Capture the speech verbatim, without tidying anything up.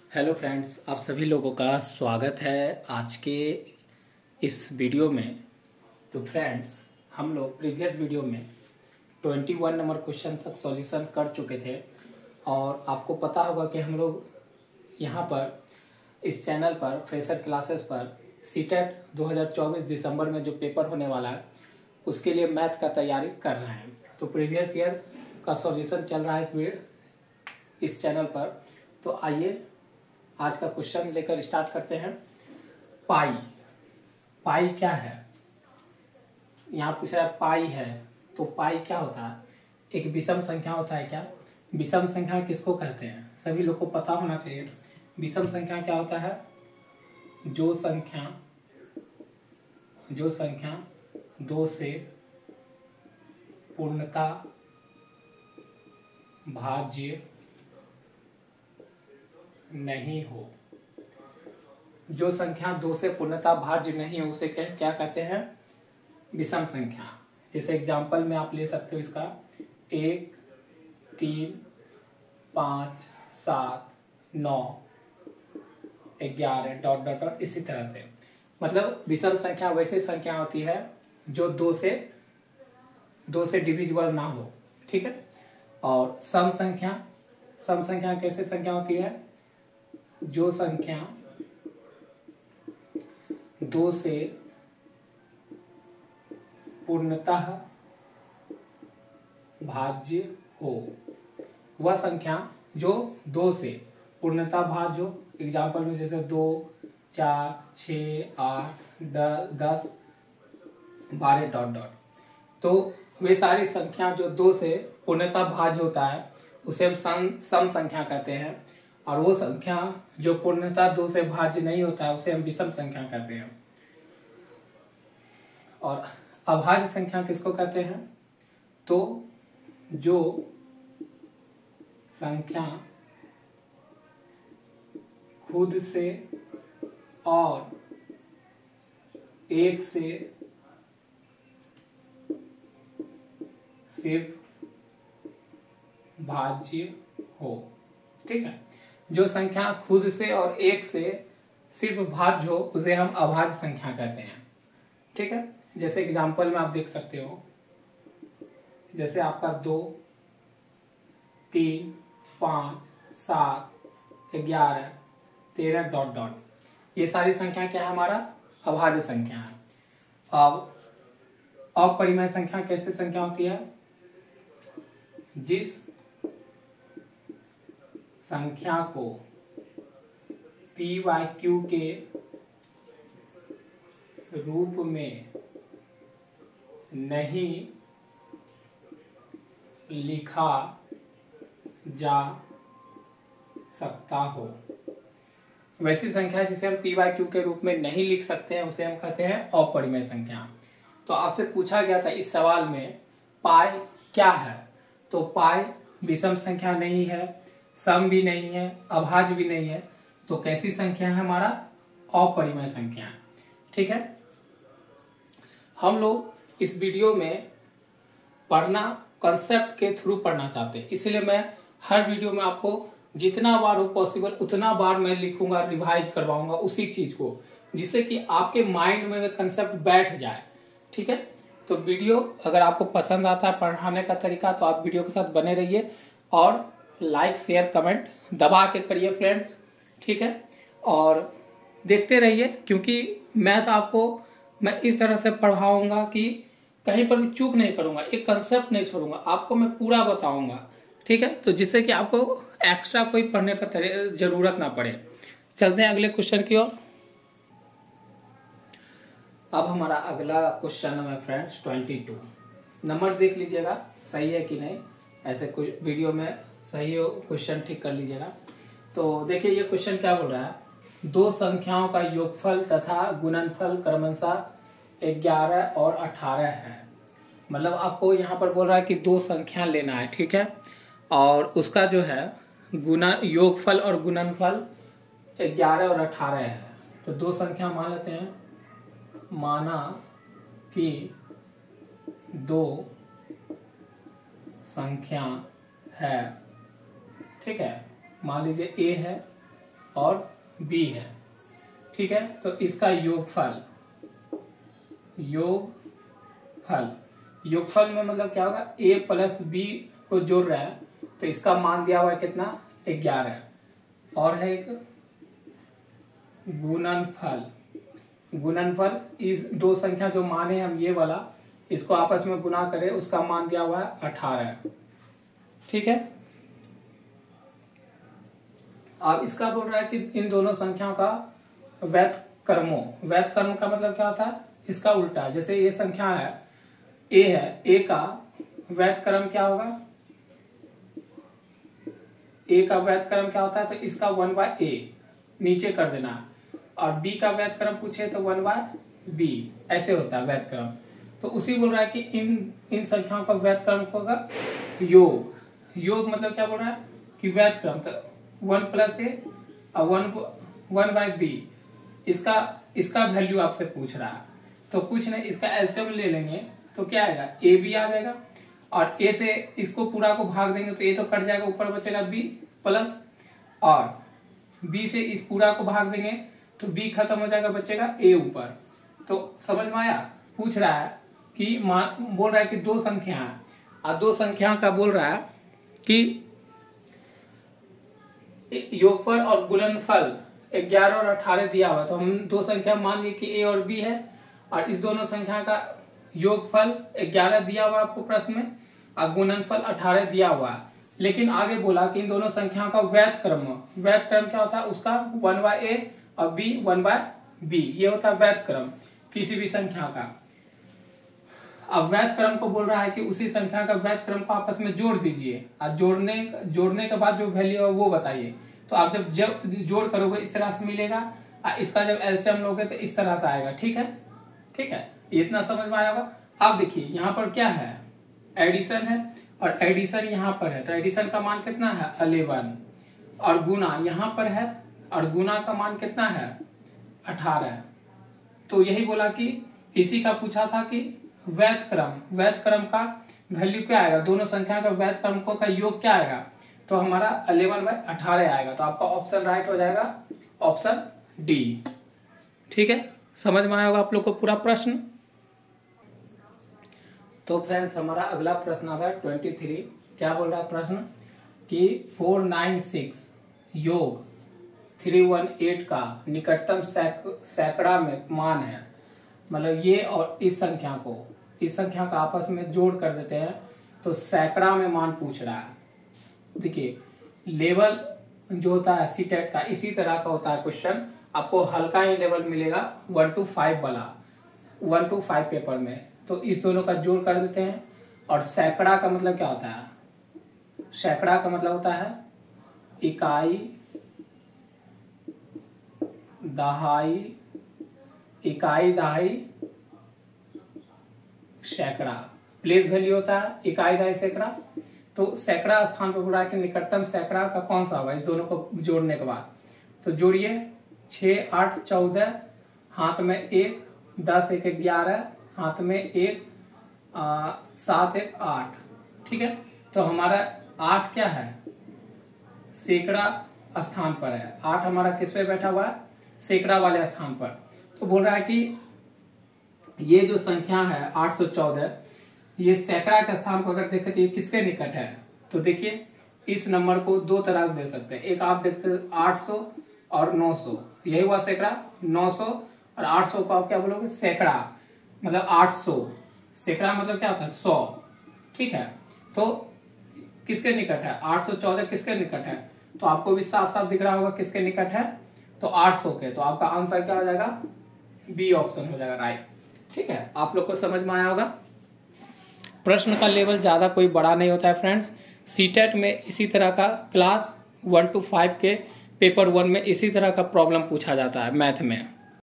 Hello friends, आप सभी लोगों का स्वागत है आज के इस वीडियो में। तो फ्रेंड्स, हम लोग प्रीवियस वीडियो में इक्कीस नंबर क्वेश्चन तक सॉल्यूशन कर चुके थे और आपको पता होगा कि हम लोग यहाँ पर इस चैनल पर फ्रेशर क्लासेस पर सीटेट दो हज़ार चौबीस दिसंबर में जो पेपर होने वाला है उसके लिए मैथ का तैयारी कर रहे हैं। तो प्रीवियस ईयर का सॉल्यूशन चल रहा है इस इस चैनल पर। तो आइए आज का क्वेश्चन लेकर स्टार्ट करते हैं। पाई पाई क्या है? यहाँ पूछ रहा है पाई है, तो पाई क्या होता है? एक विषम संख्या होता है। क्या विषम संख्या किसको कहते हैं? सभी लोग को पता होना चाहिए। विषम संख्या क्या होता है? जो संख्या जो संख्या दो से पूर्णता भाज्य नहीं हो। जो संख्या दो से पूर्णता भाज्य नहीं हो उसे क्या कहते हैं? विषम संख्या। जैसे एग्जांपल में आप ले सकते हो इसका एक, तीन, पाँच, सात, नौ, ग्यारह डॉट डॉट डॉट इसी तरह से। मतलब विषम संख्या वैसी संख्या होती है जो दो से दो से डिविजिबल ना हो। ठीक है। और सम संख्या सम संख्या कैसे संख्या होती है? जो संख्या दो से पूर्णतः भाज्य हो। वह संख्या जो दो से पूर्णतः भाज्य हो। एग्जाम्पल में जैसे दो, चार, छ, आठ, दस, बारह डॉट डॉट। तो वे सारी संख्या जो दो से पूर्णतः भाज्य होता है उसे हम सम संख्या कहते हैं। और वो संख्या जो पूर्णतः दो से भाज्य नहीं होता है उसे हम विषम संख्या कहते हैं। और अभाज्य संख्या किसको कहते हैं? तो जो संख्या खुद से और एक से सिर्फ भाज्य हो। ठीक है। जो संख्या खुद से और एक से सिर्फ भाज्य हो उसे हम अभाज्य संख्या कहते हैं। ठीक है। जैसे एग्जांपल में आप देख सकते हो, जैसे आपका दो, तीन, पाँच, सात, ग्यारह, तेरह डॉट डॉट ये सारी संख्या क्या है? हमारा अभाज्य संख्या है। अब अपरिमेय संख्या कैसे संख्या होती है? जिस संख्या को पी वाई क्यू के रूप में नहीं लिखा जा सकता हो। वैसी संख्या जिसे हम पी वाई क्यू के रूप में नहीं लिख सकते हैं उसे हम कहते हैं अपरिमेय संख्या। तो आपसे पूछा गया था इस सवाल में पाई क्या है? तो पाई विषम संख्या नहीं है, सम भी नहीं है, अभाज्य भी नहीं है, तो कैसी संख्या है? हमारा अपरिमेय संख्या है। ठीक है। हम लोग इस वीडियो में पढ़ना कंसेप्ट के थ्रू पढ़ना चाहते हैं, इसलिए मैं हर वीडियो में आपको जितना बार हो पॉसिबल उतना बार मैं लिखूंगा, रिवाइज करवाऊंगा उसी चीज को, जिससे कि आपके माइंड में वो कंसेप्ट बैठ जाए। ठीक है। तो वीडियो अगर आपको पसंद आता है पढ़ाने का तरीका तो आप वीडियो के साथ बने रहिए और लाइक शेयर कमेंट दबा के करिए फ्रेंड्स। ठीक है। और देखते रहिए, क्योंकि मैं तो आपको मैं इस तरह से पढ़ाऊंगा कि कहीं पर भी चूक नहीं करूंगा, एक कंसेप्ट नहीं छोड़ूंगा, आपको मैं पूरा बताऊंगा। ठीक है। तो जिससे कि आपको एक्स्ट्रा कोई पढ़ने का जरूरत ना पड़े। चलते हैं अगले क्वेश्चन की ओर। अब हमारा अगला क्वेश्चन है फ्रेंड्स बाईस। नंबर देख लीजिएगा सही है कि नहीं, ऐसे कुछ वीडियो में सही हो क्वेश्चन ठीक कर लीजिएगा। तो देखिए ये क्वेश्चन क्या बोल रहा है? दो संख्याओं का योगफल तथा गुणनफल क्रमशः ग्यारह और अठारह है। मतलब आपको यहाँ पर बोल रहा है कि दो संख्या लेना है। ठीक है। और उसका जो है गुना योगफल और गुणनफल ग्यारह और अठारह है। तो दो संख्या मान लेते हैं। माना कि दो संख्या है। ठीक है। मान लीजिए ए है और बी है, ठीक है। तो इसका योगफल, योगफल योगफल में मतलब क्या होगा, ए प्लस बी को जोड़ रहा है तो इसका मान दिया हुआ है कितना, ग्यारह। और है एक गुणनफल, गुणनफल इस दो संख्या जो मान है हम ये वाला, इसको आपस में गुना करें, उसका मान दिया हुआ है अठारह, ठीक है। अब इसका बोल रहा है कि इन दोनों संख्याओं का वैध कर्मों, वैध कर्म का मतलब क्या होता है, इसका उल्टा। जैसे ये संख्या है ए है, ए का वैध कर्म क्या होगा, ए का वैध कर्म क्या होता है, तो इसका वन बाय ए नीचे कर देना, और बी का वैध कर्म पूछे तो वन बाय बी, ऐसे होता है वैध कर्म। तो उसी बोल रहा है कि इन इन संख्याओं का वैध कर्म होगा योग। योग मतलब क्या बोल रहा है कि वैध क्रम, तो वन प्लस ए और वन वन बाय बी, इसका इसका वैल्यू आपसे पूछ रहा है। तो कुछ नहीं, इसका एलसीएम ले लेंगे तो क्या आएगा, ए बी आ जाएगा, और ए से इसको पूरा को भाग देंगे तो ए तो कट जाएगा, ऊपर बचेगा बी प्लस, और बी से इस पूरा को भाग देंगे तो बी खत्म हो जाएगा, बचेगा ए ऊपर। तो समझ में आया। पूछ रहा है कि मान, बोल रहा है कि दो संख्या है, और दो संख्या का बोल रहा है कि योगफल और गुणनफल ग्यारह और अठारह दिया हुआ। तो हम दो संख्या मान ली कि ए और बी है, और इस दोनों संख्या का योगफल ग्यारह दिया हुआ आपको प्रश्न में, और गुणनफल अठारह दिया हुआ है। लेकिन आगे बोला कि इन दोनों संख्याओं का वैध क्रम, वैध क्रम क्या होता है, उसका वन बाय ए और बी वन बाय बी, ये होता है वैध क्रम किसी भी संख्या का। अब वैध क्रम को बोल रहा है कि उसी संख्या का वैध क्रम को आपस में जोड़ दीजिए, और जोड़ने जोड़ने के बाद जो वैल्यू है वो बताइए। तो आप जब जब जोड़ करोगे इस तरह से मिलेगा, और इसका जब एलसीएम लोगे तो इस तरह से आएगा, ठीक है, ठीक है। इतना समझ में आया होगा। अब देखिए यहाँ पर क्या है, एडिशन है, और एडिशन यहाँ पर है, तो एडिशन का मान कितना है इलेवन, और गुना यहाँ पर है, और गुना का मान कितना है अठारह। तो यही बोला कि इसी का पूछा था कि वैध क्रम, वैध क्रम का वैल्यू क्या आएगा, दोनों संख्या का वैध क्रम का योग क्या आएगा, तो हमारा इलेवन बाय अठारह आएगा। तो आपका ऑप्शन राइट हो जाएगा, ऑप्शन डी, ठीक है। समझ में आया होगा आप लोग को पूरा प्रश्न। तो फ्रेंड्स हमारा अगला प्रश्न है ट्वेंटी थ्री। क्या बोल रहा है प्रश्न कि फोर नाइन सिक्स योग थ्री वन एट का निकटतम सैकड़ा में मान है। मतलब ये और इस संख्या को इस संख्या का आपस में जोड़ कर देते हैं तो सैकड़ा में मान पूछ रहा है। देखिए लेवल जो होता है सीटेट का इसी तरह का होता है क्वेश्चन, आपको हल्का ही लेवल मिलेगा वन टू फाइव वाला, वन टू फाइव पेपर में। तो इस दोनों का जोड़ कर देते हैं। और सैकड़ा का मतलब क्या होता है, सैकड़ा का मतलब होता है इकाई, दहाई, इकाई दहाई सैकड़ा, प्लेस वैल्यू होता है इकाई दहाई सैकड़ा। तो सैकड़ा स्थान पर बोला कि निकटतम सैकड़ा का कौन सा होगा इस दोनों को जोड़ने के बाद। तो जोड़िए, छः आठ चौदह, हाथ में एक, दस एक ग्यारह, हाथ में एक, आ, सात एक आठ, ठीक है। तो हमारा आठ क्या है, सैकड़ा स्थान पर है। आठ हमारा किस पे बैठा हुआ है, सैकड़ा वाले स्थान पर। तो बोल रहा है कि ये जो संख्या है आठ सौ चौदह, ये सैकड़ा के स्थान पर अगर देखें तो ये किसके निकट है। तो देखिए इस नंबर को दो तरह से दे सकते हैं। एक आप देखते हैं आठ सौ और नौ सौ, यही हुआ सैकड़ा। नौ सौ और आठ सौ को आप क्या बोलोगे, सैकड़ा, मतलब आठ सौ। सैकड़ा मतलब क्या होता है, सौ, ठीक है। तो किसके निकट है, आठ सौ चौदह किसके निकट है। तो आपको भी साफ साफ दिख रहा होगा किसके निकट है, तो आठ सौ के। तो आपका आंसर क्या हो जाएगा, बी ऑप्शन हो जाएगा राइट, ठीक है। आप लोग को समझ में आया होगा। प्रश्न का लेवल ज्यादा कोई बड़ा नहीं होता है फ्रेंड्स। सीटेट में इसी तरह का क्लास वन टू फाइव के पेपर वन में इसी तरह का प्रॉब्लम पूछा जाता है मैथ में।